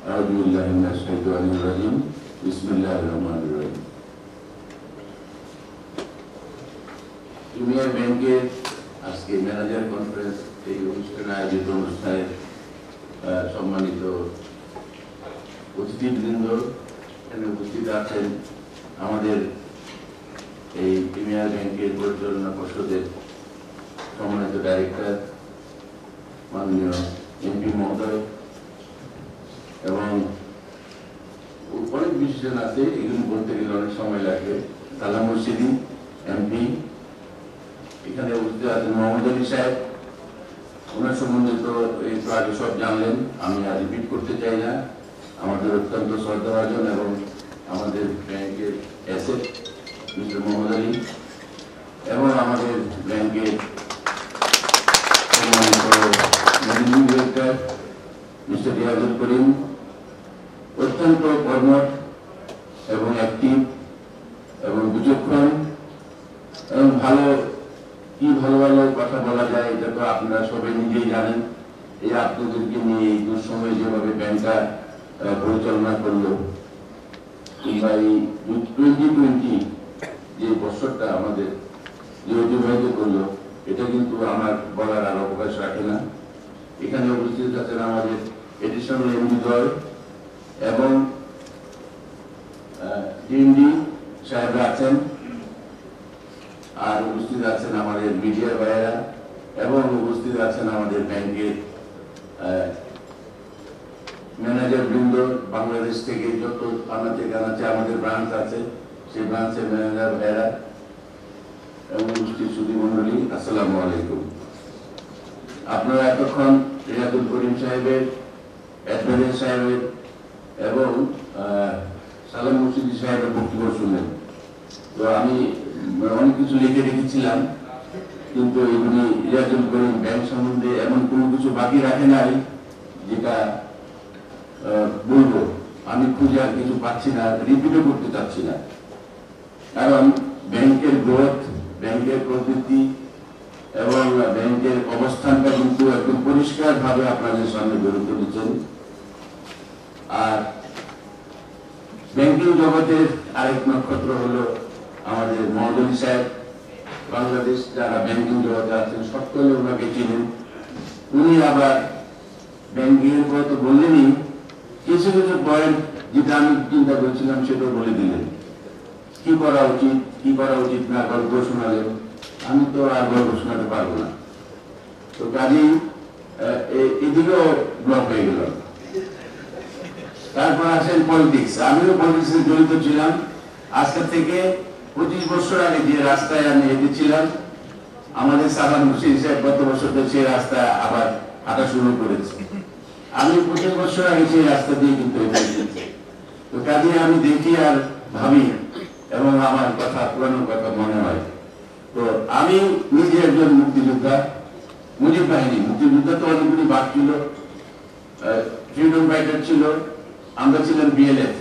আউযুবিল্লাহি মিনাশ শাইতানির রাজিম। বিসমিল্লাহির রহমানির রহিম। প্রিমিয়ার ব্যাংকের আজকে ম্যানেজার কনফারেন্স এই অনুষ্ঠানে আয়োজিত অনুষ্ঠানের সম্মানিত অতিথিবৃন্দ, এখানে উপস্থিত আছেন আমাদের এই প্রিমিয়ার ব্যাংকের পরিচালনা পর্ষদের সম্মানিত ডাইরেক্টর মাননীয় এমপি মহোদয় এবং অনেক বিশেষজন আছে, এগুলো বলতে গেলে অনেক সময় লাগবে। সালাম মুর্শিদি এমপি, এখানে উপস্থিত আছেন মোহাম্মদ আলী সাহেব, ওনার সম্বন্ধে তো একটু আগে সব জানলেন, আমি আর রিপিট করতে চাই না। আমাদের অত্যন্ত শ্রদ্ধাভাজন এবং আমাদের ব্যাংকের অ্যাসেট মিস্টার মোহাম্মদ আলী এবং আমাদের ব্যাংকের সম্মানিত managing director mister Riazul Karim, অত্যন্ত কর্মঠ এবং অ্যাক্টিভ এবং বিচক্ষণ এবং ভালো ভালো কথা বলা যায় এটা তো আপনারা সবাই নিজেই জানেন। এই আপনাদেরকে নিয়ে এই দুঃসময়ে যেভাবে ব্যাংকটা পরিচালনা করলো, কিংবা এই 2020 যে বছরটা আমাদের যে অতিবাহিত করলো, এটা কিন্তু আমার বলার আর অবকাশ রাখে না। এখানে উপস্থিত আছেন আমাদের এডিশনাল এমডি দ্বয় এবং ডিএমডি সাহেবরা আছেন, আর উপস্থিত আছেন আমাদের মিডিয়া ভাইয়েরা এবং উপস্থিত আছেন আমাদের ব্যাংকের ম্যানেজার বৃন্দ, বাংলাদেশ থেকে যত আনাচে কানাচে আমাদের ব্রাঞ্চ আছে সেই ব্রাঞ্চের ম্যানেজার ভাইয়েরা এবং উপস্থিত সুধী মন্ডলী, আসসালামু আলাইকুম। আপনারা এতক্ষণ রিয়াজুল করিম সাহেবের, অ্যাডভোকেট সাহেবের এবং সালাম মুর্শিদি সাহেবের বক্তব্য শুনলেন। তো আমি অনেক কিছু লিখে রেখেছিলাম, কিন্তু এগুলি রিয়াজুল করিম ব্যাংক সম্বন্ধে এমন কোনো কিছু বাকি রাখে নাই যেটা বলবো। আমি খুঁজে আর কিছু পাচ্ছি না, রিপিটও করতে চাচ্ছি না, কারণ ব্যাংকের গ্রোথ, ব্যাংকের প্রবৃদ্ধি এবং ব্যাংকের অবস্থানটা কিন্তু একদম পরিষ্কার ভাবে আপনাদের সামনে গড়ে তুলেছেন। আর ব্যাংকিং জগতের আরেক নক্ষত্র হলো আমাদের মোহাম্মদ আলী সাহেব। বাংলাদেশ যারা ব্যাংকিং জগতে আছেন সকলে ওনাকে চিনেন। উনি আবার ব্যাংকিং এর তো বললেনই, কিছু কিছু পয়েন্ট যেটা আমি চিন্তা করছিলাম সেটাও বলে দিলেন। কি করা উচিত না গল্প শোনালেন, আমি তো আর গল্প শোনাতে পারবো না। তো কাজেই এদিকেও ব্লক হয়ে গেল। তারপর আসেন পলিটিক্স। আমিও পলিটিক্সে জড়িত ছিলাম। আজকে থেকে 25 বছর আগে যে রাস্তায় আমি হেঁটেছিলাম, আমাদের সালাম মুর্শিদি সাহেব গত বছর সেই রাস্তায় আবার হাঁটা শুরু করেছে। আমি 25 বছর আগে সেই রাস্তা দিয়ে কিন্তু হেঁটেছি। তো কাজে আমি দেখি আর ভাবি এবং আমার কথা, পুরানো কথা মনে হয়। তো আমি নিজে একজন মুক্তিযোদ্ধা, মুজিব বাহিনী মুক্তিযোদ্ধা তো অনেকগুলি বাদ ছিল, ফ্রিডম ফাইটার ছিল, আমরা ছিলাম বিএলএফ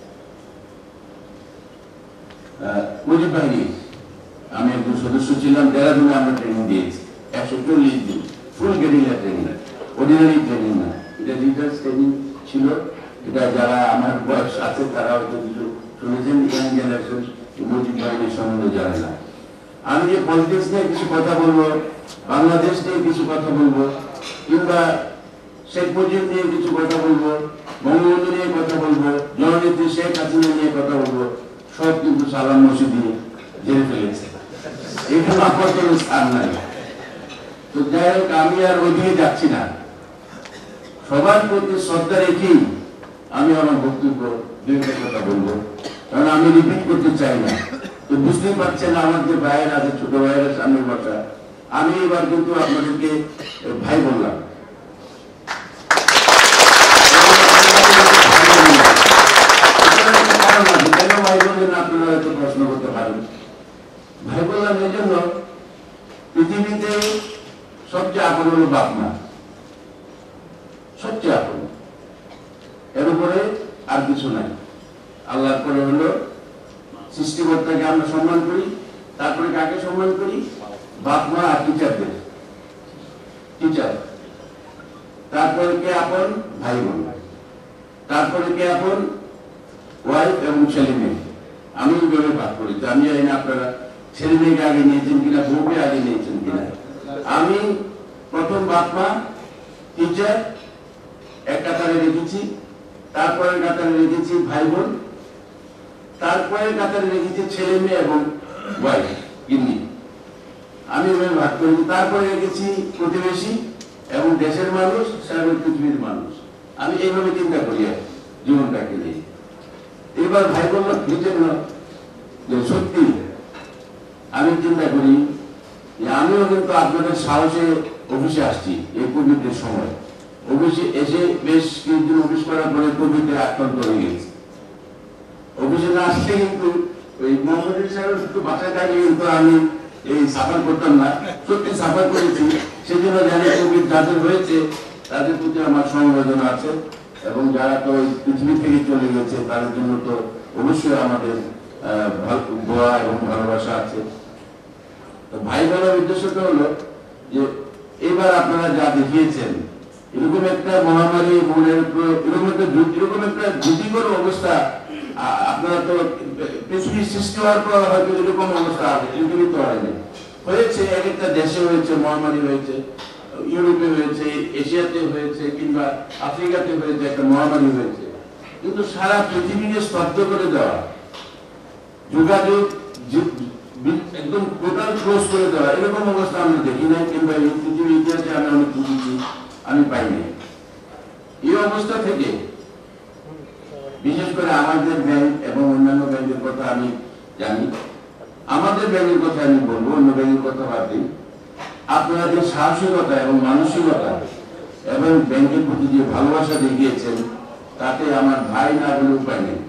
মুজিব বাহিনী। আমি একজন সদস্য ছিলাম, দেরাদুনে আমরা ট্রেনিং দিয়েছি 140 দিন, full guerrilla training, ordinary training না, এটা লিডার্স ট্রেনিং ছিল। এটা যারা আমার বয়স আছে তারা হয়তো কিছু শুনেছেন, ইয়াং জেনারেশন মুজিব বাহিনীর সম্বন্ধে জানে না। আমি যে পলিটিক্স নিয়ে কিছু কথা বলবো, বাংলাদেশ নিয়ে কিছু কথা বলবো, কিংবা শেখ মুজিব নিয়ে কিছু কথা বলবো, বঙ্গবন্ধু নিয়ে কথা বলবো, জননেত্রী শেখ হাসিনা নিয়ে কথা বলবো, সব কিন্তু সালাম মুর্শিদি জেনে ফেলেছে। এখানে আমার কোনো স্থান নাই। তো যাই হোক, আমি আর ওইদিকে যাচ্ছি না। সবার প্রতি শ্রদ্ধা রেখেই আমি আমার বক্তব্য দুইটা কথা বলবো, কারণ আমি রিপিট করতে চাই না। তো বুঝতেই পারছেন আমার যে ভাইয়ের আছে, ছোট ভাইয়ের সামনে বসা, আমি এবার কিন্তু আপনাদেরকে ভাই বললাম। আপনারা এত প্রশ্ন করতে পারেন, ভাই বললাম এই জন্য, পৃথিবীতে সবচেয়ে আপন হলো বাপ মা, সবচেয়ে আপন, এর উপরে আর কিছু নাই। আল্লাহর পরে হলো সৃষ্টিকর্তাকে আমরা সম্মান করি, তারপরে কাকে সম্মান করি? বাপ মা আর টিচারদের, টিচার, তারপরে কে আপন? ভাই বোন। তারপরে কে আপন, ওয়াইফ এবং ছেলে মেয়ে। আমি এইভাবে ভাগ করি। আমি জানি না আপনারা ছেলে মেয়েকে আগে নিয়েছেন কিনা, বউকে আগে নিয়েছেন কিনা। আমি প্রথম বাপ মা, টিচার এক কাতারে রেখেছি, তারপরে কাতারে রেখেছি ভাই বোন, তারপরে কাতারে রেখেছি ছেলে মেয়ে এবং ওয়াইফ গিন্নি। আমি এভাবে ভাগ করেছি। তারপরে রেখেছি প্রতিবেশী এবং দেশের মানুষ, সারা পৃথিবীর মানুষ। আমি এইভাবে চিন্তা করি জীবনটাকে নিয়ে। এবার ভাই বললাম এই জন্য যে সত্যি আমি চিন্তা করি যে আমিও কিন্তু আপনাদের সাহসে অফিসে আসছি এই কোভিডের সময়। অফিসে এসে বেশ কিছুদিন অফিস করার পরে কোভিডে আক্রান্ত হয়ে গেছে। অফিসে না আসলে কিন্তু ওই মোহাম্মদ সাহেব একটু বাসায় থাকলে কিন্তু আমি এই সাফার করতাম না, সত্যি সাফার করেছি। সেজন্য জানি কোভিড যাদের হয়েছে তাদের প্রতি আমার সমবেদনা আছে, এবং যারা তো পৃথিবী থেকে চলে গেছে তাদের জন্য তো অবশ্যই আমাদের দোয়া এবং ভালোবাসা আছে। তো ভাই বলার উদ্দেশ্যটা হলো যে এবার আপনারা যা দেখিয়েছেন, এরকম একটা মহামারী এরকম একটা ভীতিকর অবস্থা আপনারা তো পৃথিবীর সৃষ্টি হওয়ার পর হয়তো এরকম অবস্থা পৃথিবী তো হয়নি। হয়েছে, এক একটা দেশে হয়েছে, মহামারী হয়েছে, ইউরোপে হয়েছে, এশিয়াতে হয়েছে, কিংবা আফ্রিকাতে হয়েছে, একটা মহামারী হয়েছে। কিন্তু সারা পৃথিবীকে স্তব্ধ করে দেওয়া, যোগাযোগ একদম টোটাল ক্লোজ করে দেওয়া, এরকম অবস্থা আমরা দেখি নাই, কিংবা এই পৃথিবীর ইতিহাসে আমি অনেক বুঝেছি, আমি পাইনি। এই অবস্থা থেকে বিশেষ করে আমাদের ব্যাংক এবং অন্যান্য ব্যাংকের কথা আমি জানি, আমাদের ব্যাংকের কথা আমি বলবো, অন্য ব্যাংকের কথা বাদ দিই। আপনারা যে সাহসিকতা এবং মানসিকতা এবং ব্যাংকের প্রতি যে ভালোবাসা দেখিয়েছেন, তাতে আমার ভাই না বলে উপায় নেই।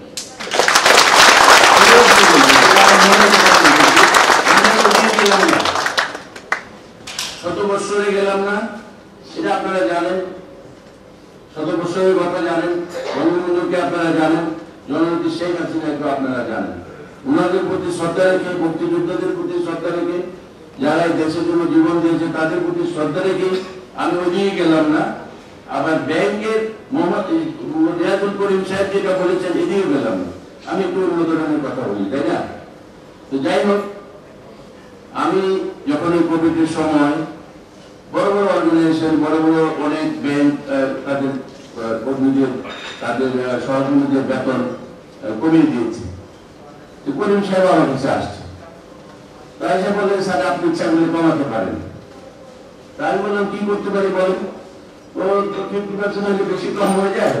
শত বৎসরে গেলাম না, এটা আপনারা জানেন, শত বৎসরের কথা জানেন, বঙ্গবন্ধুকে আপনারা জানেন, জননেত্রী শেখ হাসিনাকে আপনারা জানেন। ওনাদের প্রতি শ্রদ্ধা রেখে, মুক্তিযোদ্ধাদের প্রতি শ্রদ্ধা রেখে, যারা এই দেশের জন্য জীবন দিয়েছে তাদের প্রতি শ্রদ্ধা রেখে আমি ওদিকে গেলাম না। আবার ব্যাংকের মোহাম্মদ রিয়াজুল করিম সাহেব যেটা বলেছেন, এদিকে গেলাম না। আমি একটু অন্য ধরনের কথা বলি, তাই না? তো যাই হোক, আমি যখন এই কোভিডের সময় বড় বড় অর্গানাইজেশন, বড় বড় অনেক ব্যাংক তাদের কর্মীদের, তাদের সহকর্মীদের বেতন কমিয়ে দিয়েছে। করিম সাহেব আমার কাছে আসছে, তাই সে বললেন স্যার আপনি ইচ্ছা করলে কমাতে পারেন। তাই বললাম কি করতে পারি বলেন। ও 50% হলে বেশি কম হয়ে যায়,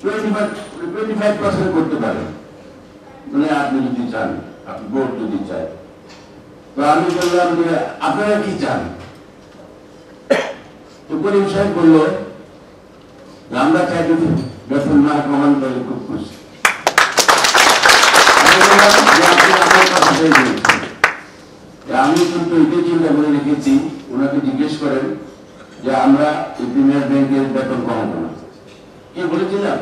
25% করতে পারেন, মানে আপনি যদি চান, আপনি বোর্ড যদি চায়। তো আমি বললাম যে আপনারা কি চান? তো করিম সাহেব বললো আমরা চাই যদি বেতন না কমান করে খুব খুশি। আমি কিন্তু এটাই চিন্তা করে রেখেছি, ওনাকে জিজ্ঞেস করেন যে আমরা প্রিমিয়ার ব্যাংকের বেতন কমাবো না, কি বলেছিলাম?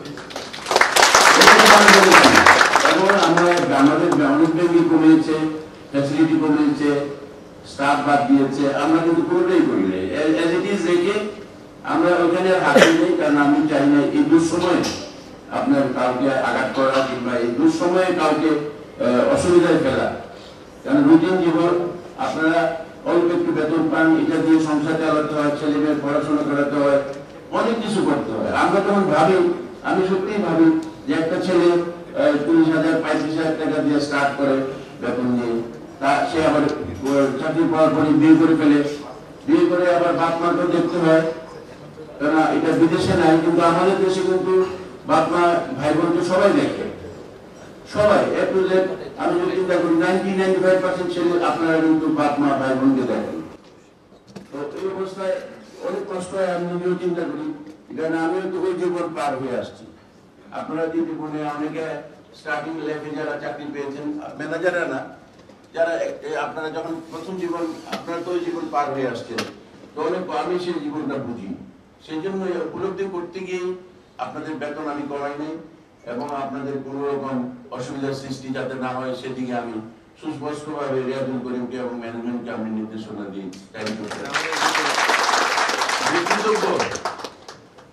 আমাদের অনেক ব্যাংকে কমিয়েছে, ফ্যাসিলিটি কমিয়েছে, স্টাফ বাদ দিয়েছে, আমরা কিন্তু কোনোটাই করি নাই। এজ ইট ইজ রেখে আমরা ওখানে হাতে নেই, কারণ আমি চাই না এই দুঃসময়ে আপনার কাউকে আঘাত করা, কিংবা এই দুঃসময়ে কাউকে অসুবিধায় ফেলা। কারণ রুটিন জীবন, আপনারা অল্প একটু বেতন পান, এটা দিয়ে সংসার চালাতে হয়, ছেলে মেয়ের পড়াশোনা করাতে হয়, অনেক কিছু করতে হয়। আমরা তখন ভাবি, আমি সত্যিই ভাবি যে একটা ছেলে 30,000 35,000 টাকা দিয়ে স্টার্ট করে বেতন নিয়ে, তা সে আবার চাকরি পাওয়ার পরে বিয়ে করে ফেলে, বিয়ে করে আবার বাপ মাকে দেখতে হয়। কেন এটা বিদেশে নাই, কিন্তু আমাদের দেশে কিন্তু বাপ মা ভাই বোনকে সবাই দেখে, সবাই এ টু জেড। আমি যদি চিন্তা করি 90-95% ছেলে আপনারা কিন্তু বাপ মা ভাই বোনকে দেখেন। তো এই অবস্থায় অনেক কষ্ট হয়, আমি নিজেও চিন্তা করি, কারণ আমিও তো ওই জীবন পার হয়ে আসছি। আপনারা যে জীবনে অনেকে স্টার্টিং লেভেলে যারা চাকরি পেয়েছেন, ম্যানেজাররা না, যারা আপনারা যখন প্রথম জীবন, আপনারা তো ওই জীবন পার হয়ে আসছেন, তো অনেক আমি সেই জীবনটা বুঝি। সেই জন্য উপলব্ধি করতে গিয়ে আপনাদের বেতন আমি কমাই নাই, এবং আপনাদের কোনো রকম অসুবিধার সৃষ্টি যাতে না হয় সেদিকে আমি সুস্পষ্টভাবে রিয়াজুল করিমকে এবং ম্যানেজমেন্টকে আমি নির্দেশনা দিই।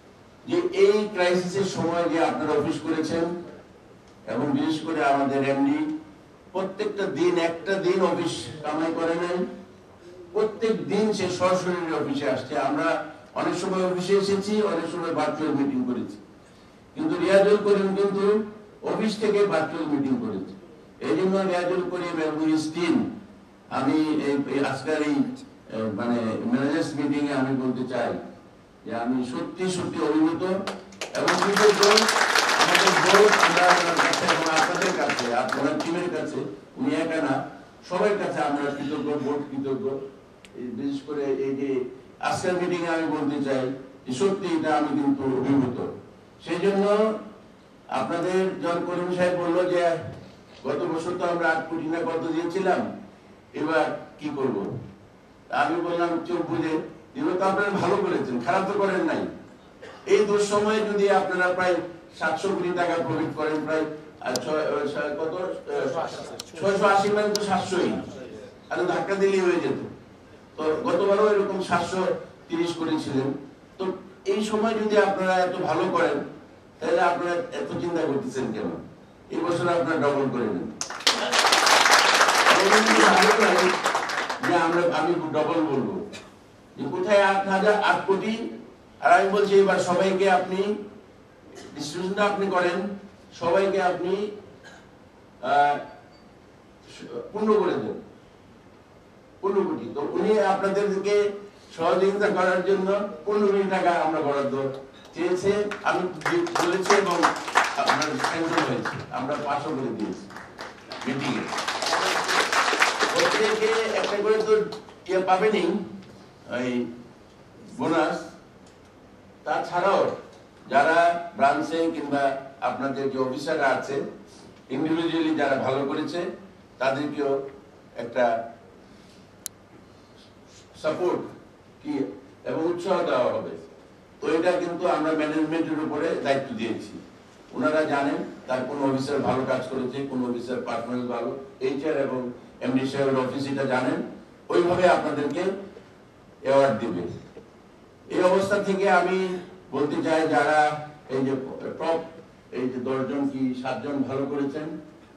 যে এই ক্রাইসিসের সময় যে আপনারা অফিস করেছেন এবং বিশেষ করে আমাদের এমডি প্রত্যেকটা দিন একটা দিন অফিস কামাই করে নাই, প্রত্যেক দিন সে সরাসরি অফিসে আসছে। আমরা অনেক সময় অফিসে এসেছি, অনেক সময় ভার্চুয়াল মিটিং করেছি, কিন্তু রিয়াজুল করিম কিন্তু অফিস থেকে ভার্চুয়াল মিটিং করেছে। এই জন্য রিয়াজুল করিম এবং টিম আমি আজকের এই মানে ম্যানেজার্স মিটিং এ আমি বলতে চাই যে আমি সত্যি সত্যি অভিভূত এবং কৃতজ্ঞ আমাদের বোর্ড, আপনার কাছে এবং আপনাদের কাছে, আপনার টিমের কাছে, উনি একা না, সবার কাছে আমরা কৃতজ্ঞ, বোর্ড কৃতজ্ঞ। বিশেষ করে এই যে আজকের মিটিং এ আমি বলতে চাই যে সত্যি এটা আমি কিন্তু অভিভূত। সেই জন্য আপনাদের জন করিম সাহেব বললো যে গত বছর তো আমরা 8 কোটি না কত দিয়েছিলাম, এবার কি করব? আমি বললাম চোখ বুঝে, এবার তো আপনারা ভালো করেছেন, খারাপ তো করেন নাই। এই দুঃসময়ে যদি আপনারা প্রায় 700 কোটি টাকা প্রফিট করেন, প্রায় কত 680 মানে তো 700ই, আর ধাক্কা দিলেই হয়ে যেত। তো গতবারও এরকম 730 করেছিলেন। তো এই সময় যদি আপনারা এত ভালো করেন, তাহলে আপনারা এত চিন্তা করতেছেন কেন? এই বছর আপনারা ডবল করে নেন। আমি ডবল বলবো যে কোথায় 8 কোটি, আর আমি বলছি এবার সবাইকে আপনি ডিস্ট্রিবিউশনটা আপনি করেন, সবাইকে আপনি পূর্ণ করে দেন 15 কোটি। তো উনি আপনাদেরকে সহযোগিতা করার জন্য 15 কোটি টাকা আমরা বরাদ্দ চেয়েছে, আমি বলেছি এবং আপনার স্যাংশন হয়েছে, আমরা 500 করে দিয়েছি মিটিং এ। প্রত্যেকে একটা করে তো ইয়ে পাবেনই এই বোনাস, তাছাড়াও যারা ব্রাঞ্চে কিংবা আপনাদের যে অফিসাররা আছে ইন্ডিভিজুয়ালি যারা ভালো করেছে তাদেরকেও একটা সাপোর্ট কি এবং উৎসাহ দেওয়া হবে। তো এটা কিন্তু আমরা ম্যানেজমেন্টের উপরে দায়িত্ব দিয়েছি। ওনারা জানেন তার কোন অফিসার ভালো কাজ করেছে, কোন অফিসার পারফরমেন্স ভালো, এইচআর এবং এমডি সাহেবের অফিস এটা জানেন, ওইভাবে আপনাদেরকে অ্যাওয়ার্ড দিবে। এই অবস্থা থেকে আমি বলতে চাই যারা এই যে টপ এই যে 10 জন কি 7 জন ভালো করেছেন,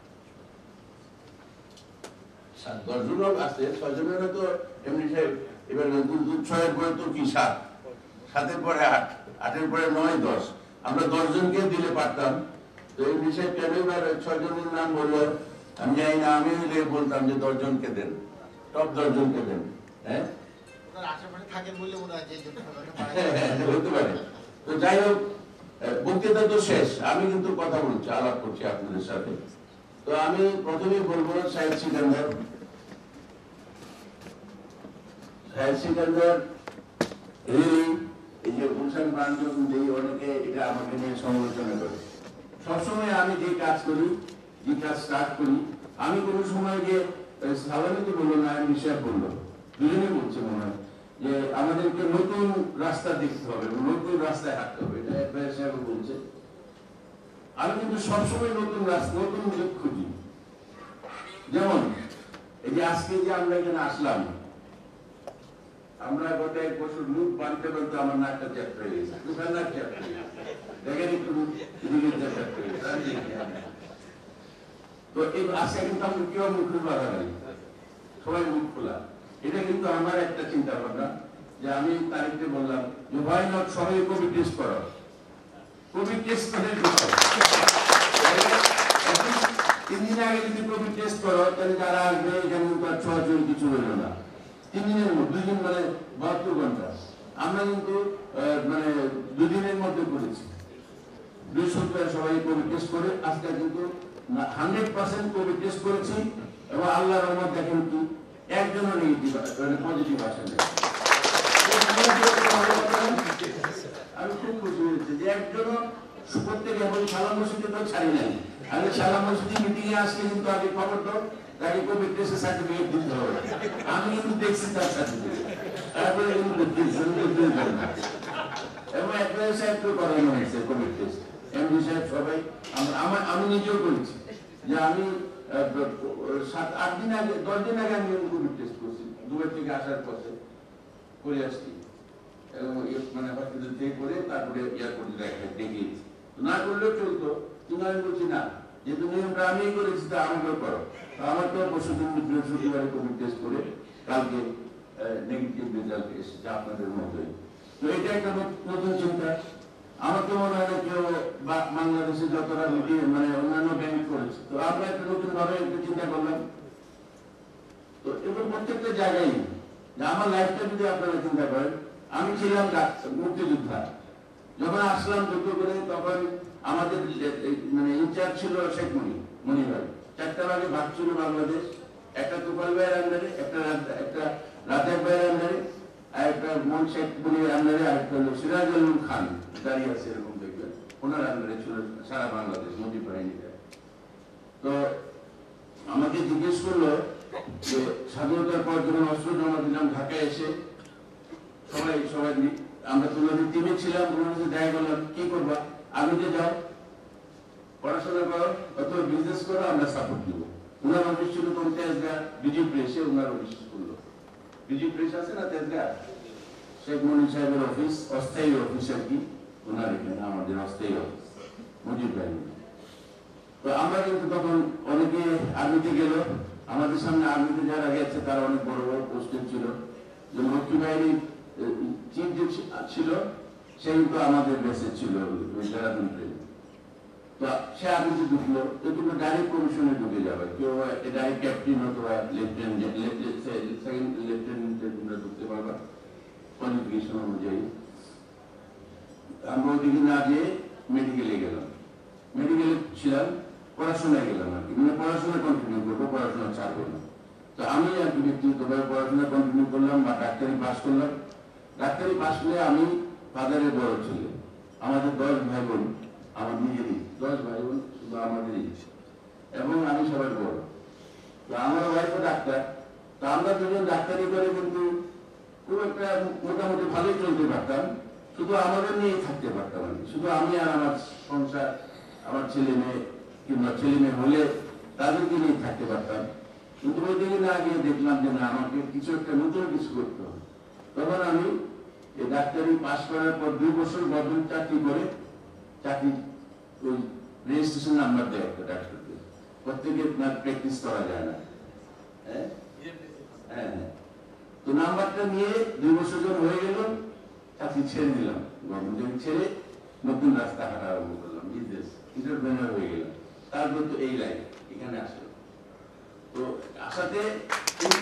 10 জন আছে, 6 জনের তো এমডি সাহেব এবার 6 পরে তো কি 7, 7-এর পরে 8, 8-এর পরে 9, 10, আমরা 10 জনকে দিলে পারতাম। তো এমডি সাহেব কেন 6 জনের নাম বললো আমি জানি না, আমি বলতাম যে 10 জনকে দেন, টপ 10 জনকে দেন। হ্যাঁ হতে পারে। তো যাই হোক, বক্তৃতা তো শেষ, আমি কিন্তু কথা বলছি, আলাপ করছি আপনাদের সাথে। তো আমি প্রথমেই বলবো শাহেদ সিকান্দার। শাহেদ সিকান্দার এই যে গুলশান ব্রাঞ্চ যখন দিই, অনেকে এটা আমাকে নিয়ে সমালোচনা করে। সবসময় আমি যে কাজ করি, যে কাজ স্টার্ট করি, আমি কোনো সময় যে সালামিতে বললো না, আমি হিসাব বললো, দুজনে বলছে মনে হয় যে আমাদেরকে নতুন রাস্তা দেখতে হবে, নতুন রাস্তায় হাঁটতে হবে, এটা একবার সাহেব বলছে। আমি কিন্তু সবসময় নতুন রাস্তা, নতুন দিক খুঁজি। যেমন এই যে আজকে যে আমরা এখানে আসলাম, আমরা গত 1 বছর মুখ বানতে বানতে আমার নাকটা চ্যাপ্টার হয়ে গেছে, দেখেন একটু তো এই আজকে কিন্তু আমি কেউ মুখ বাধা নাই, সবাই মুখ খোলা। এটা কিন্তু আমার একটা চিন্তা ভাবনা যে আমি তারিখে বললাম যে ভাই নট সবাই কোভিড টেস্ট করো, কোভিড টেস্ট করে 3 দিন আগে যদি কোভিড টেস্ট করো, তাহলে যারা আসবে এখানে তার 6 জন কিছু হলো না। 3 দিনের মধ্যে 2 দিন মানে 72 ঘন্টা, আমরা কিন্তু মানে 2 দিনের মধ্যে করেছি। 2 সপ্তাহে সবাই কোভিড টেস্ট করে, আজকে কিন্তু 100% কোভিড টেস্ট করেছি এবং আল্লাহর রহমত দেখেন কি একজনও নেগেটিভ পজিটিভ আসে না। আমি খুব খুশি হয়েছি যে একজনও, প্রত্যেকে এবং সালাম মসজিদে তো ছাড়ি নাই। আমি সালাম মসজিদে মিটিং এ আসলে কিন্তু আগে খবর তো তাকে কোভিড টেস্টের সার্টিফিকেট দিতে হবে, আমি কিন্তু দেখছি তার সার্টিফিকেট, তারপরে এবং একটা সাহেব তো করানো হয়েছে কোভিড টেস্ট, এমডি সাহেব সবাই, আমি নিজেও করেছি যে আমি 7-8 দিন আগে, 10 দিন আগে আমি কোভিড টেস্ট করছি, দুবাই থেকে আসার পথে করে আসছি। মানে হসপিটাল থেকে করে তারপরে এয়ারপোর্টে ডেকে না করলেও চলতো, কিন্তু আমি বলছি না, যেহেতু নিয়মটা আমি করেছি তা আমাকেও করো। আমার তো পরশুদিন বৃহস্পতিবারে কোভিড টেস্ট করে কালকে নেগেটিভ রেজাল্ট এসেছে আপনাদের মতোই। তো এটা একটা নতুন চিন্তা। আমাকে মনে হয় না কেউ বাংলাদেশে যতটা মানে অন্যান্য ব্যাংক করেছে, তো আমরা একটা নতুন ভাবে একটা চিন্তা করলাম। তো এবং প্রত্যেকটা জায়গায় আমার লাইফটা যদি আপনারা চিন্তা করেন, আমি ছিলাম মুক্তিযোদ্ধা, যখন আসলাম যুদ্ধ করে তখন আমাদের মানে ইনচার্জ ছিল শেখ মনি ভাই। 4টা ভাগে ভাগ ছিল বাংলাদেশ, একটা তুফাল ভাইয়ের আন্ডারে, একটা রাজাক ভাইয়ের আন্ডারে, আর একটা মন শেখ মনির আন্ডারে, আর একটা হলো সিরাজ আলম খান দাঁড়িয়ে আছে এরকম দেখবেন, ওনার আন্ডারে ছিল সারা বাংলাদেশ মুজিব বাহিনীটা। তো আমাকে জিজ্ঞেস করলো যে স্বাধীনতার পর যখন অস্ত্র জমা দিলাম ঢাকায় এসে, সবাই আমরা তোমাদের টিমে ছিলাম, তোমার সাথে দেখা করলাম, কি করবা? আমি যে যাও পড়াশোনা করো অথবা বিজনেস করো, আমরা সাপোর্ট দিব। ওনার অফিস ছিল তখন তেজগাঁ বিজি প্রেসে, ওনার অফিস করলো বিজি প্রেস আছে না তেজগাঁ, শেখ মনি সাহেবের অফিস, অস্থায়ী অফিস আর কি, ওনার এখানে আমাদের অস্থায়ী অফিস মুজিব বাহিনী। তো আমরা কিন্তু তখন অনেকে আর্মিতে গেল, আমাদের সামনে আর্মিতে যারা গেছে তারা অনেক বড় বড় পোস্টে ছিল। যে লক্ষ্মী বাহিনীর চিফ যে ছিল সে কিন্তু আমাদের বেসে ছিল দেরাদুন ট্রেন। তো সে আর্মিতে ঢুকলো, তো তুমি ডাইরেক্ট কমিশনে ঢুকে যাবে, কেউ ডাইরেক্ট ক্যাপ্টেন অথবা সেকেন্ড লেফটেন্যান্ট ঢুকতে পারবা কোয়ালিফিকেশন অনুযায়ী। আমরা ওইদিকে না গিয়ে মেডিকেলে গেলাম, মেডিকেলে ছিলাম, পড়াশোনায় গেলাম আর কি, মানে পড়াশোনা কন্টিনিউ করবো, পড়াশোনা ছাড়বো না। তো আমি আর কি ব্যক্তিগতভাবে পড়াশোনা কন্টিনিউ করলাম বা ডাক্তারি পাস করলাম। ডাক্তারি পাস করে আমি ফাদারের বড় ছেলে, আমাদের 10 ভাই বোন, আমার নিজেরই 10 ভাই বোন, শুধু আমাদেরই, এবং আমি সবার বড়। তো আমার ওয়াইফও ডাক্তার। তো আমরা দুজন ডাক্তারি করে কিন্তু খুব একটা মোটামুটি ভালোই চলতে পারতাম, শুধু আমাদের নিয়েই থাকতে পারতাম আর কি, শুধু আমি আর আমার সংসার, আমার ছেলে মেয়ে কিংবা ছেলে মেয়ে হলে তাদেরকে নিয়ে থাকতে পারতাম। কিন্তু ওই দিকে না গিয়ে দেখলাম যে না, আমাকে কিছু একটা নতুন কিছু করতে হবে। তখন আমি এই ডাক্তারি পাস করার পর 2 বছর গভর্নমেন্ট চাকরি করে, চাকরি ওই রেজিস্ট্রেশন নাম্বার দেয় একটা ডাক্তারকে, প্রত্যেকে প্র্যাকটিস করা যায় না, হ্যাঁ হ্যাঁ, তো নাম্বারটা নিয়ে 2 বছর যখন হয়ে গেল চাকরি ছেড়ে দিলাম, গভর্নমেন্ট ছেড়ে নতুন রাস্তা হাঁটা আরম্ভ করলাম, বিজনেস এন্টারপ্রেনার হয়ে গেলাম। তারপর তো এই লাইন এখানে আসলো। তো আসাতে কিন্তু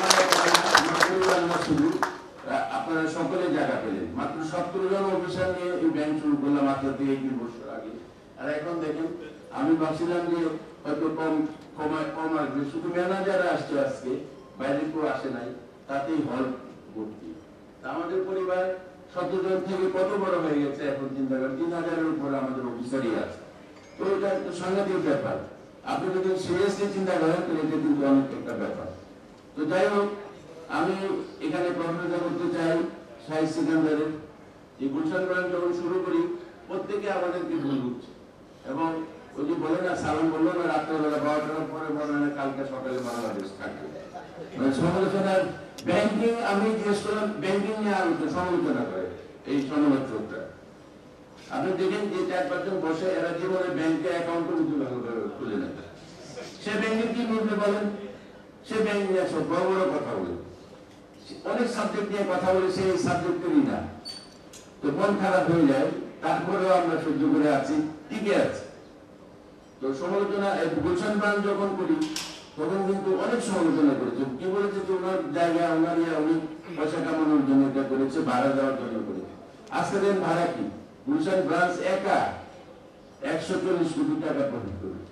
শুধু আপনারা সকলে জায়গা পেলেন, মাত্র 17 জন অফিসার নিয়ে এই ব্যাংক শুরু করলাম মাত্র 2 বছর আগে। আর এখন দেখেন, আমি ভাবছিলাম যে হয়তো কম আসবে, শুধু ম্যানেজার আসছে আজকে, বাইরে কেউ আসে নাই, তাতেই হল ভর্তি। আমাদের পরিবার 17 জন থেকে কত বড় হয়ে গেছে এখন চিন্তা করেন, 3000-এর উপরে আমাদের অফিসারই আছে। তো এটা একটা সাংঘাতিক ব্যাপার, আপনি যদি সিরিয়াসলি চিন্তা করেন তো এটা কিন্তু অনেক একটা ব্যাপার। তো যাই হোক, আমি এখানে প্রশ্নটা করতে চাই শাহী সিকান্দারের, এই গুলশান ব্রাঞ্চ যখন শুরু করি প্রত্যেকে আমাদেরকে ভুল বুঝছে, এবং ওই যে বলে না, সালাম বললো না রাত্রেবেলা 12টার পরে মনে হয় কালকে সকালে বাংলাদেশ থাকবে, মানে সমালোচনার ব্যাংকিং। আমি জিজ্ঞেস করলাম ব্যাংকিং নিয়ে সমালোচনা করে এই সমালোচকটা। আপনি দেখেন যে 4-5 জন বসে, এরা জীবনে ব্যাংকে অ্যাকাউন্টও কিন্তু ভালোভাবে খুলে নেয়, সে ব্যাংকের কি বলতে বলেন, সে ব্যাংক নিয়ে সব বড় বড় কথা বলে, অনেক সাবজেক্ট নিয়ে কথা বলে, সেই সাবজেক্টেরই না। তো মন খারাপ হয়ে যায়, তারপরেও আমরা সহ্য করে আছি, টিকে আছি। তো সমালোচনা গুলশান ব্রাঞ্চ যখন করি তখন কিন্তু অনেক সমালোচনা করেছে, কি বলেছে যে ওনার জায়গা, ওনার উনি পয়সা কামানোর জন্য এটা করেছে, ভাড়া দেওয়ার জন্য করেছে। আজকে দেন ভাড়া কি, গুলশান ব্রাঞ্চ একা 140 কোটি টাকা প্রফিট করেছে।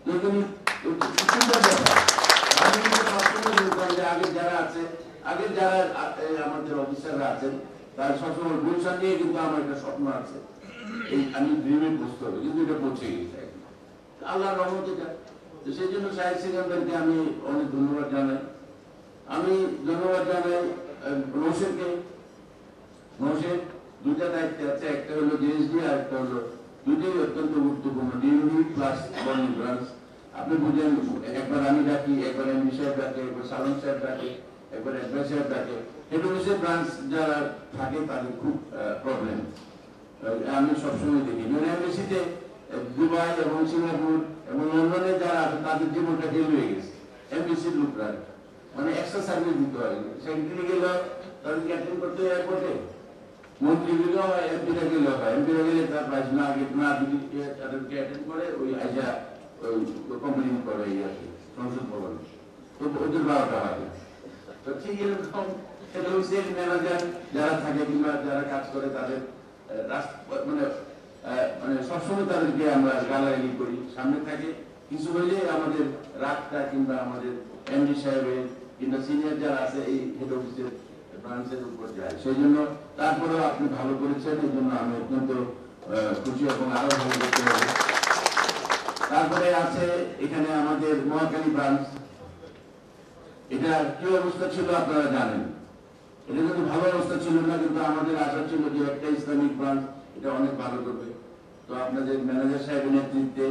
আগে যারা আছে, আগে যারা আমাদের অফিসাররা আছেন, তার সবসময় গুলশান নিয়ে কিন্তু আমার একটা স্বপ্ন আছে, এই আমি ড্রিমে বসতে হবে, কিন্তু এটা পৌঁছে গেছে আল্লাহর রহমত এটা। তো সেই জন্য শাহী সিকান্দারকে আমি অনেক ধন্যবাদ জানাই। আমি ধন্যবাদ জানাই নৌশেদকে। নৌশেদ 2টা দায়িত্বে আছে, একটা হলো জিএসডি আর একটা হলো, দুটোই অত্যন্ত গুরুত্বপূর্ণ, ডিএমডি প্লাস বর্নি ব্রাঞ্চ। আপনি বুঝেন, একবার আমি ডাকি, একবার এমডি সাহেব ডাকে, একবার সালাম সাহেব ডাকে, একবার অ্যাডভাইসার থাকে। হেড অফিসের ব্রাঞ্চ যারা থাকে তাদের খুব প্রবলেম আমি সবসময় দেখি। যেমন এমবিসিতে দুবাই এবং সিঙ্গাপুর এবং লন্ডনে যারা আছে তাদের জীবনটা ফেল হয়ে গেছে এমবিসির লোকরা, মানে এক্সট্রা সার্ভিস দিতে হয়। সেক্রেটারি গেল তাদেরকে অ্যাটেন্ড করতে হয় এয়ারপোর্টে, মন্ত্রী গেলেও হয়, এমপিরা গেলেও হয়। এমপিরা গেলে তার প্রাইস না আগে না যদি তাদেরকে অ্যাটেন্ড করে ওই আইসা ওই কমপ্লেন করে সংসদ ভবন, তো ওদের 12টা হয়। তো ঠিক এরকম ম্যানেজার যারা থাকে কিংবা যারা কাজ করে তাদের মানে মানে সবসময় তাদেরকে আমরা গালাগালি করি, সামনে থাকে কিছু হইলে আমাদের রাগটা কিংবা আমাদের এমডি সাহেবের কিংবা সিনিয়র যারা আছে এই হেড অফিসের ব্রাঞ্চের উপর যায়। সেই জন্য তারপরেও আপনি ভালো করেছেন, এই জন্য আমি অত্যন্ত খুশি এবং আরো ভালো করতে হবে। তারপরে আছে এখানে আমাদের মহাখালী ব্রাঞ্চ, এটা কি অবস্থা ছিল আপনারা জানেন। এটা কিন্তু ভালো অবস্থা ছিল না, কিন্তু আমাদের আশা ছিল যে একটা ইসলামিক ব্রাঞ্চ এটা অনেক ভালো করবে। তো আপনাদের ম্যানেজার সাহেবের নেতৃত্বে,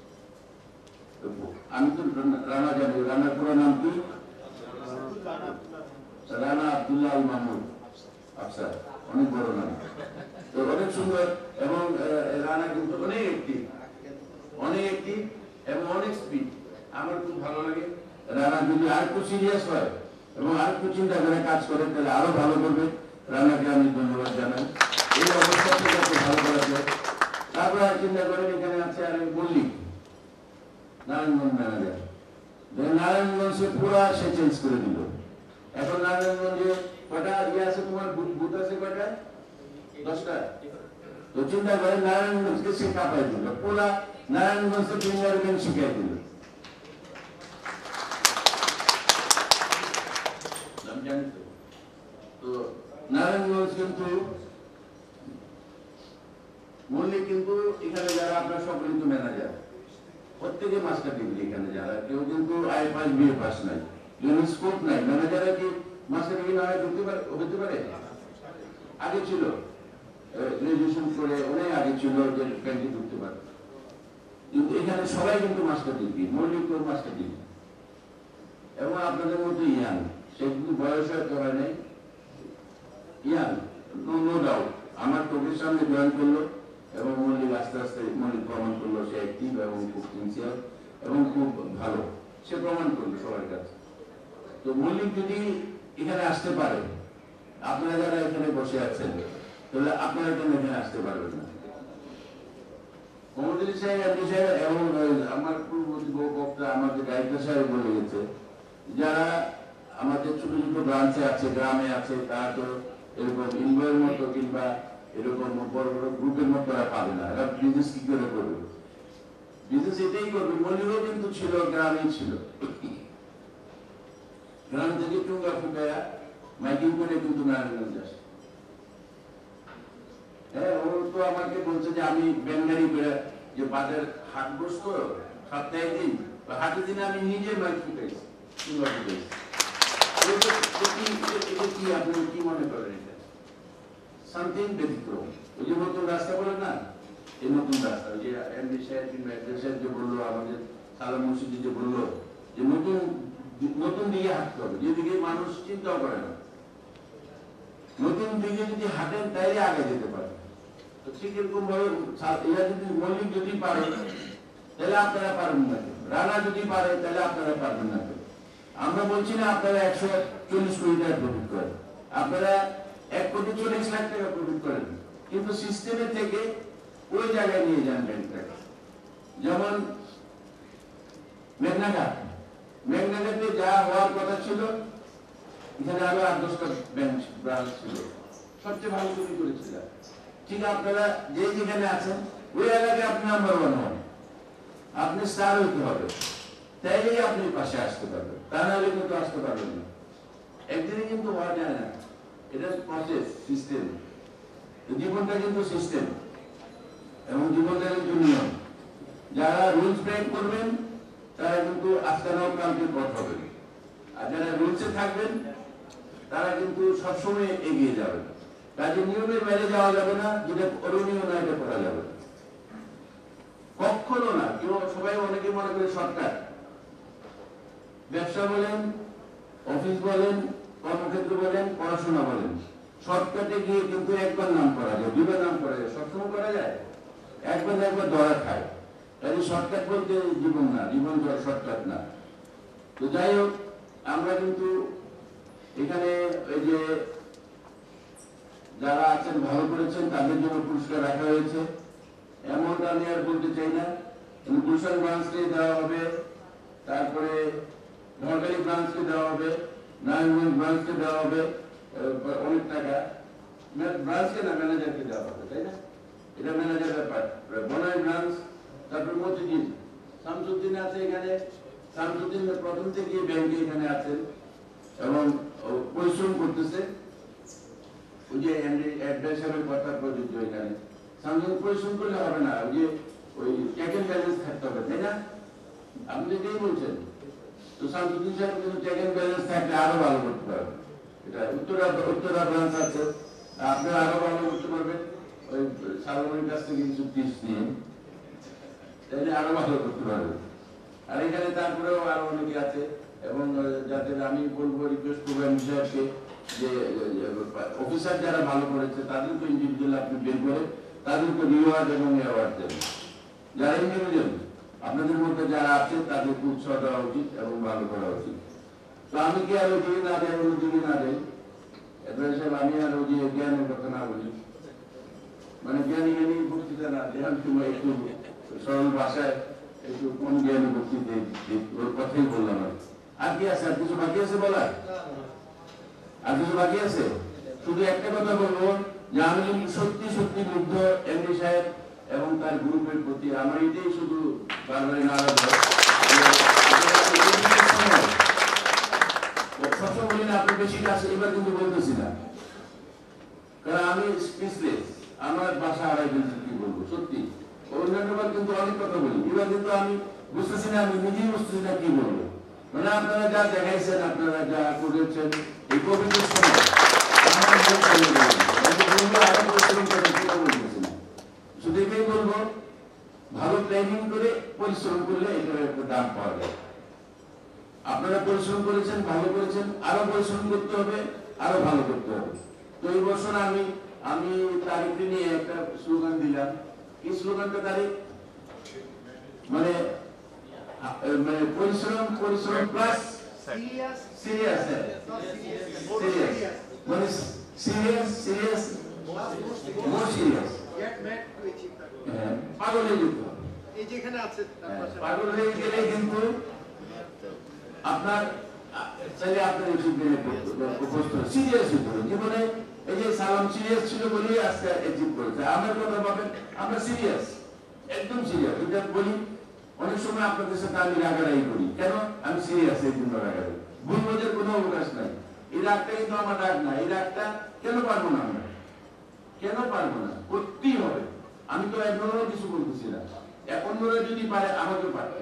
আমি তো রানা জানি, রানার পুরো নাম কি? রানা আব্দুল্লাহ আল মাহমুদ আফসার, অনেক বড় নাম, তো অনেক সুন্দর। এবং রানা কিন্তু অনেক একটিভ এবং অনেক স্পিড। আমার খুব ভালো লাগে। রানা যদি আর একটু সিরিয়াস হয় এবং আর একটু চিন্তা করে কাজ করে তাহলে আরো ভালো করবে। রানাকে আমি ধন্যবাদ জানাই এই অবস্থা থেকে ভালো করার জন্য। তারপরে চিন্তা করেন এখানে আছে আর মল্লিক, নারায়ণগঞ্জ ম্যানেজার। নারায়ণগঞ্জে পুরা সে চেঞ্জ করে দিল। এখন নারায়ণগঞ্জে কটা ইয়ে আছে, তোমার বুথ আছে কয়টা? 10টা। তো চিন্তা করেন নারায়ণগঞ্জকে সে কাঁপাই দিল, পুরা নারায়ণগঞ্জকে প্রিমিয়ার ব্যাংক শিখাই দিল। তো নারায়ণগঞ্জ কিন্তু মল্লিক কিন্তু এখানে যারা আপনার সকল কিন্তু ম্যানেজার, প্রত্যেকে মাস্টার ডিগ্রি এখানে যারা, কেউ কিন্তু আই পাস বিএ পাস নাই, স্কোপ নাই। ম্যানেজাররা কি মাস্টার ডিগ্রি না হতে পারে? আগে ছিল গ্রাজুয়েশন করে, অনেক আগে ছিল যে ব্যাংকে ঢুকতে পারে, কিন্তু এখানে সবাই কিন্তু মাস্টার ডিগ্রি, মৌলিক মাস্টার ডিগ্রি। এবং আপনাদের মধ্যে ইয়াং, সে কিন্তু বয়স হয়তো হয় নাই, ইয়াং নো ডাউট। আমার চোখের সামনে জয়েন করলো এবং মল্লিক আস্তে আস্তে মল্লিক প্রমাণ করলো সে অ্যাক্টিভ এবং খুব সিনসিয়ার এবং খুব ভালো, সে প্রমাণ করলো সবার কাছে। তো মল্লিক যদি এখানে আসতে পারে, আপনারা যারা এখানে বসে আছেন তাহলে আপনারা কেন এখানে আসতে পারবেন না? মোহাম্মদ আলী সাহেব, এমডি সাহেব এবং আমার পূর্ববর্তী বক্তা আমাদের ডাইরেক্টর সাহেব বলে গেছে, যারা আমাদের ছোট ছোট ব্রাঞ্চে আছে, গ্রামে আছে, তারা তো এরকম ইনভয়ের মতো কিংবা এরকম বড় বড় গ্রুপের মতো তারা পাবে না। এরা বিজনেস কি করে করবে? বিজনেস এটাই করবে। মনিরও কিন্তু ছিল, গ্রামেই ছিল, গ্রাম থেকে টুঙ্গা ফুটায়া মাইকিং করে কিন্তু নারায়ণগঞ্জ আসে। হ্যাঁ, ও তো আমাকে বলছে যে আমি বেঙ্গালি করে যে বাজার হাট বসতো সপ্তাহে দিন, হাটের দিনে আমি নিজে মাইক ফুটাইছি, টুঙ্গা ফুটাইছি। কি আপনি কি মনে করেন? এটা সামথিং ব্যতিক্রম। ওই যে নতুন রাস্তা বলে না, এই নতুন রাস্তা, ওই যে এমডি সাহেব কিংবা এডভেন্সার সাহেব যে বললো, আমাদের সালাম মুর্শিদি যে বললো যে নতুন দিকে হাঁটতে হবে, যেদিকে মানুষ চিন্তাও করে না। নতুন দিকে যদি হাঁটেন তাইলে আগে যেতে পারে। তো ঠিক এরকম ভাবে এরা যদি মল্লিক যদি পারে তাহলে আপনারা পারবেন না, রানা যদি পারে তাহলে আপনারা পারবেন না। আমরা বলছি না আপনারা 140 কোটি টাকা প্রফিট করেন, আপনারা 1,40,00,000 টাকা প্রফিট করেন, কিন্তু সিস্টেমে থেকে ওই জায়গায় নিয়ে যান ব্যাংকটাকে। যেমন মেঘনাঘাটে যা হওয়ার কথা ছিল, এখানে আরো 8-10টা ব্যাংক ব্রাঞ্চ ছিল, সবচেয়ে ভালো তৈরি করেছিল। ঠিক আপনারা যে যেখানে আছেন ওই এলাকায় আপনি নাম্বার 1 হন, আপনি স্টার হইতে হবে, তাইলেই আপনি পাশে আসতে পারবেন, তা নাহলে কিন্তু আসতে পারবেন না। একদিনে কিন্তু হওয়া যায় না, এটা প্রসেস, সিস্টেম। জীবনটা কিন্তু সিস্টেম এবং জীবনটা কিন্তু নিয়ম। যারা রুলস ব্রেক করবেন তারা কিন্তু আজকে নাও কালকে পথ হবে, আর যারা রুলসে থাকবেন তারা কিন্তু সবসময় এগিয়ে যাবেন। কাজে নিয়মের বাইরে যাওয়া যাবে না, যেটা করণীয় না এটা করা যাবে না, কখনো না। কেউ সবাই অনেকে মনে করে শর্টকাট, ব্যবসা বলেন, অফিস বলেন, কর্মক্ষেত্র বলেন, পড়াশোনা বলেন, শর্টকাটে গিয়ে কিন্তু একবার নাম করা যায়, দুবার নাম করা যায়, সবসময় করা যায়, একবার ধরা খায়। তাই শর্টকাট বলতে জীবন না, জীবন শর্টকাট না। তো যাই হোক, আমরা কিন্তু এখানে এই যে যারা আছেন ভালো করেছেন তাদের জন্য পুরস্কার রাখা হয়েছে। অ্যামাউন্ট আমি আর বলতে চাই না, গুলশান ব্রাঞ্চকে দেওয়া হবে, তারপরে নোয়াখালী ব্রাঞ্চকে দেওয়া হবে, নারায়ণগঞ্জ ব্রাঞ্চকে দেওয়া হবে অনেক টাকা, ব্রাঞ্চকে না ম্যানেজারকে দেওয়া হবে, তাই না? এটা ম্যানেজার ব্যাপার। বনাই ব্রাঞ্চ, তারপরে মতিঝিল, শামসুদ্দিন আছে এখানে, শামসুদ্দিন প্রথম থেকে ব্যাংকে এখানে আছেন এবং পরিশ্রম করতেছে। ওই যে অ্যাড্রেস হিসাবে কথা প্রযোজ্য এখানে শামসুদ্দিন পরিশ্রম করলে হবে না, ওই যে ওই চেক এন্ড ব্যালেন্স থাকতে হবে, তাই না? আপনি যেটাই বলছেন। তো শামসুদ্দিন সাহেব কিন্তু চেক এন্ড ব্যালেন্স থাকলে আরো ভালো করতে পারবে। এটা উত্তরা ব্রাঞ্চ আছে, আপনারা আরো ভালো করতে পারবেন ওই সালমানের কাছ থেকে কিছু টিপস নিয়ে, তাইলে আরো ভালো করতে পারবেন। আর এখানে তারপরেও আরো অনেকে আছে এবং যাতে আমি বলবো, রিকোয়েস্ট করবো সাহেবকে যে অফিসার যারা ভালো করেছে তাদেরকে ইন্ডিভিজুয়াল আপনি বের করে তাদেরকে রিওয়ার্ড এবং অ্যাওয়ার্ড দেবেন। যারা ইন্ডিভিজুয়াল আপনাদের মধ্যে যারা আছে তাদেরকে উৎসাহ দেওয়া উচিত এবং ভালো করা উচিত। তো আমি কি আর ওদিকে না যাই, ওদিকে না যাই, আমি আর ওই জ্ঞানের কথা না বলি, মানে জ্ঞানী বক্তৃতা না দেয়, একটু সরল ভাষায় একটু কোন জ্ঞানী বক্তৃতা ওর কথাই বললাম। আর কি আছে? আর কিছু বাকি আছে বলার? আর কিছু বাকি আছে? শুধু একটা কথা বলবো যে আমি সত্যি সত্যি মুগ্ধ এমডি সাহেব এবং তার গ্রুপের প্রতি। আমার এটাই শুধু বারবারই নারাজ হয়, সবসময় বলি না আপনি বেশি কাজ, এবার কিন্তু বলতেছি না, কারণ আমি স্পিচলেস, আমার ভাষা হারাই ফেলছি, কি বলবো সত্যি। অন্যান্যবার কিন্তু অনেক কথা বলি, এবার কিন্তু আমি বুঝতেছি না, আমি নিজেই বুঝতেছি না কি বলবো। মানে আপনারা যা দেখাইছেন, আপনারা যা করেছেন এই কোভিডের সময় শুধু এটাই বলবো, ভালো প্ল্যানিং করে পরিশ্রম করলে এটার একটা দাম পাওয়া যায়। আপনারা পরিশ্রম করেছেন, ভালো করেছেন, আরো পরিশ্রম করতে হবে, আরো ভালো করতে হবে। তো এই বছর আমি তারিখটি নিয়ে একটা স্লোগান দিলাম। কি স্লোগানটা তারিখ? মানে পরিশ্রম প্লাস সিরিয়াস, মানে সিরিয়াস মোর সিরিয়াস। পাগল হয়ে যেত, পাগল হয়ে গেলে কিন্তু আপনার চাইলে আপনার সিরিয়াস হতে হবে জীবনে। এই যে সালাম সিরিয়াস ছিল বলেই আজকে অ্যাচিভ করেছে। আমার কথা ভাবেন, আমরা সিরিয়াস, একদম সিরিয়াস। এটা বলি অনেক সময় আপনাদের সাথে আমি রাগারাগি করি, কেন? আমি সিরিয়াস, এই জন্য রাগারাগি। ভুল বোঝার কোনো অবকাশ নাই। এই রাগটা কিন্তু আমার রাগ না, এই রাগটা কেন পারবো না, আমরা কেন পারবো না? করতেই হবে। আমি তো এখনো কিছু বলতেছি না, এখন যদি পারে আমাকে পারতে।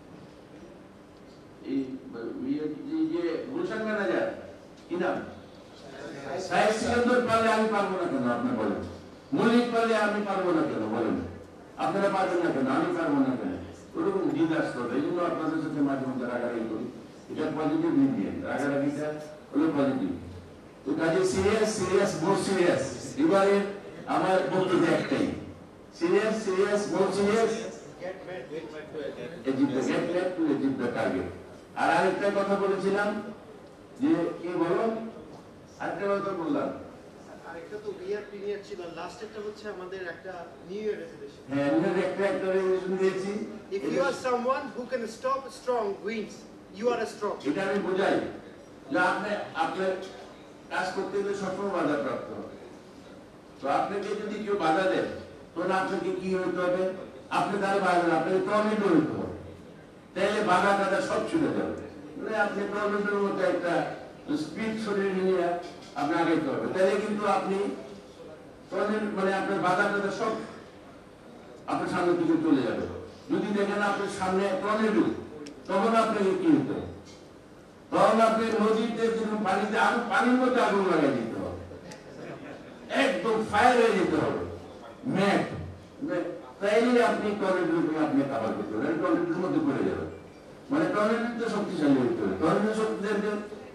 এই যে গুলশান ম্যানেজার কি নাম, সাহেব সিকান্দর পারলে আমি পারবো না কেন? আপনি বলেন। মল্লিক পারলে আমি পারবো না কেন? বলেন। আপনারা পারবেন না কেন? আমি পারবো না কেন? ওরকম দিন আসতে হবে। এই জন্য আপনাদের সাথে মাঝে মধ্যে রাগারাগি করি। এটা পজিটিভ দিক দিয়ে, রাগারাগিটা হলো পজিটিভ। তো কাজে সিরিয়াস মোর সিরিয়াস। এবারে আমার বক্তব্য একটাই, serious more serious, achieve the target. আর আরেকটা কথা বলেছিলাম যে কি বলো, আরেকটা কথা বললাম, আরেকটা তো ইয়ার প্রিমিয়ার ছিল, লাস্ট একটা হচ্ছে আমাদের একটা নিউ ইয়ার রেজোলিউশন। হ্যাঁ, নিউ ইয়ার একটা রেজোলিউশন দিয়েছি। If you are someone who can stop strong winds, you are a strong. এটা আমি বোঝাই যে আপনার কাজ করতে গেলে সবসময় বাধা প্রাপ্ত হবে। তো আপনাকে যদি কেউ বাধা দেয়, তখন আপনাকে কি হতে হবে? আপনি তার বাধা, আপনাকে টর্নেডো হতে হবে, তাইলে বাধা টাধা সব ছুটে যাবে। মানে আপনি টর্নেডোর মধ্যে একটা স্পিড শরীর নিয়ে আপনি আগাইতে হবে, তাহলে কিন্তু আপনি মানে আপনার বাধা টাধা সব আপনার সামনের দিকে চলে যাবে। যদি দেখেন আপনার সামনে টর্নেডো, তখন আপনাকে কি হতে হবে? তখন আপনি নদীতে পানিতে পানির মধ্যে আগুন লাগাই দিতে হবে, একদম ফায়ার হয়ে যেতে হবে, ম্যাট। তাইলে আপনি টর্নেডোকে আপনি কাভার করতে হবে, টর্নেডোর মধ্যে পড়ে যাবে। মানে টর্নেডো তো শক্তিশালী হতে হবে। টর্নেডো শক্তিশালী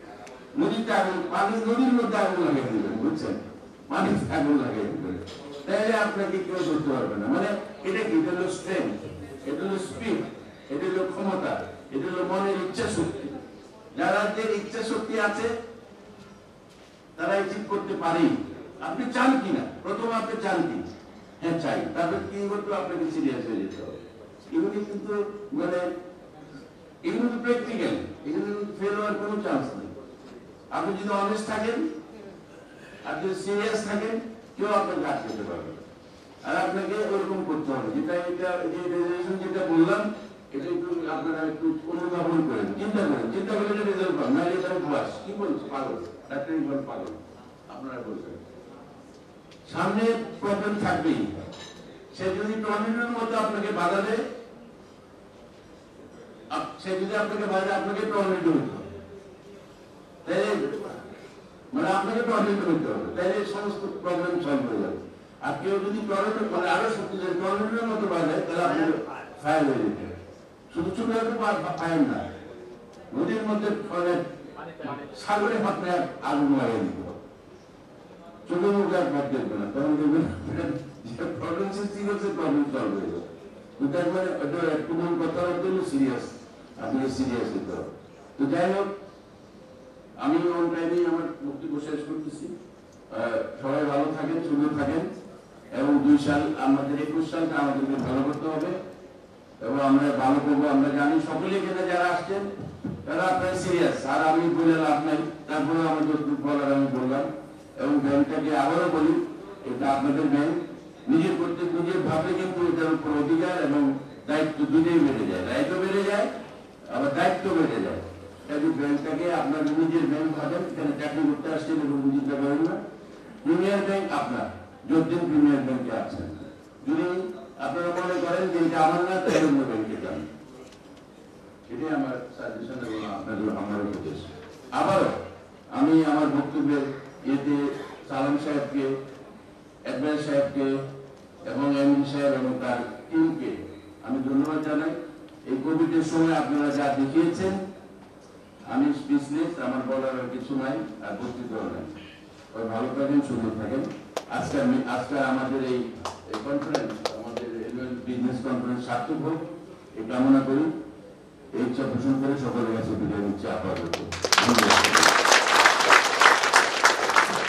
নদীতে আগুন, পানি নদীর মধ্যে আগুন লাগিয়ে দিবেন, বুঝছেন, পানিতে আগুন লাগিয়ে দিবেন, তাহলে আপনাকে কেউ করতে পারবে না। মানে এটা কি, এটা হলো স্ট্রেংথ, এটা হলো স্পিড, এটা হলো ক্ষমতা, এটা হলো মনের ইচ্ছা শক্তি। যাদের ইচ্ছা শক্তি আছে তারা ঠিক করতে পারে। আপনি চান কিনা, প্রথম আপনি চান কি, হ্যাঁ চাই, তারপর কি করতে আপনাকে সিরিয়াস হয়ে যেতে হবে। এগুলি কিন্তু মানে এগুলো তো প্র্যাকটিক্যাল, এগুলো ফেল হওয়ার কোনো চান্স নেই। আপনি যদি অনেস্ট থাকেন, আপনি সিরিয়াস থাকেন, কেউ আপনাকে আটকাতে পারবে। আর আপনাকে ওরকম করতে হবে, যেটা এটা যে রেজুলেশন যেটা বললাম, এটা একটু আপনারা একটু অনুধাবন করেন, চিন্তা করেন, চিন্তা করলে এটা রেজাল্ট পান, নাহলে এটা বাস কি বলছে পাগল, ডাক্তারি বল পাগল আপনারা বলছেন। সামনে প্রবলেম থাকবেই, সে যদি টর্নেডোর মধ্যে আপনাকে বাধা দেয়, সে যদি আপনাকে বাধা, আপনাকে টর্নেডো হইতে হবে, তাই মানে আপনাকে টর্নেডো হইতে হবে, তাইলে সমস্ত প্রবলেম সলভ হয়ে যাবে। আর কেউ যদি টর্নেডো মানে আরো শক্তিশালী টর্নেডোর মতো বাজায়, তাহলে আপনাকে ফায়ার হয়ে যেতে হবে। শুধু ছোট একটা ফায়ার না, নদীর মধ্যে সাগরে আপনার আগুন লাগিয়ে দিতে হবে, ছোট মুখে আপনার দেখবে না, তখন দেখবেন যে প্রবলেম সৃষ্টি করছে, প্রবলেম সলভ হয়ে যাবে। তার মানে একটু মন কথা হলো সিরিয়াস, আপনাকে সিরিয়াস হতে হবে। তো যাই হোক, আমি অন টাইমেই আমার বক্তব্য শেষ করতেছি। সবাই ভালো থাকেন, সুন্দর থাকেন, এবং 2 সাল আমাদের 21 সালটা আমাদেরকে ভালো করতে হবে, এবং আমরা ভালো করবো। আমরা জানি সকলে এখানে যারা আসছেন তারা আপনার সিরিয়াস, আর আমি বলে লাভ নাই, তারপরে আমার যতটুকু বলার আমি বললাম। এবং ব্যাংকটাকে আবারও বলি, এটা আপনাদের ব্যাংক, নিজের করতে নিজের ভাবে কিন্তু এটার উপর অধিকার এবং দায়িত্ব দুটোই বেড়ে যায়, দায়িত্ব বেড়ে যায় আবার দায়িত্ব বেড়ে যায়। তাই ব্যাংকটাকে আপনার নিজের ব্যাংক ভাবেন, এখানে চাকরি করতে আসছেন এবং চিন্তা করেন না। প্রিমিয়ার ব্যাংক আপনার, যতদিন প্রিমিয়ার ব্যাংকে আছেন, যদি আপনারা মনে করেন যে এটা আমার না, তাই অন্য ব্যাংকে যান, এটাই আমার সাজেশন এবং আপনাদের আমার উপদেশ। আবারও আমি আমার বক্তব্যের ইয়েতে সালাম সাহেবকে, অ্যাডভাইস সাহেবকে এবং এমডি সাহেব এবং তার টিমকে আমি ধন্যবাদ জানাই। এই কোভিডের সময় আপনারা যা দেখিয়েছেন, আমি স্পিচলেস, আমার বলার কিছু নাই, আর বক্তৃতা নাই। ভালো থাকেন, সুন্দর থাকেন। আজকে আমাদের এই কনফারেন্স, আমাদের বিজনেস কনফারেন্স সার্থক হোক এই কামনা করি। এই ইচ্ছা পোষণ করে সকলের কাছে বিদায় নিচ্ছি। আপাতত ধন্যবাদ।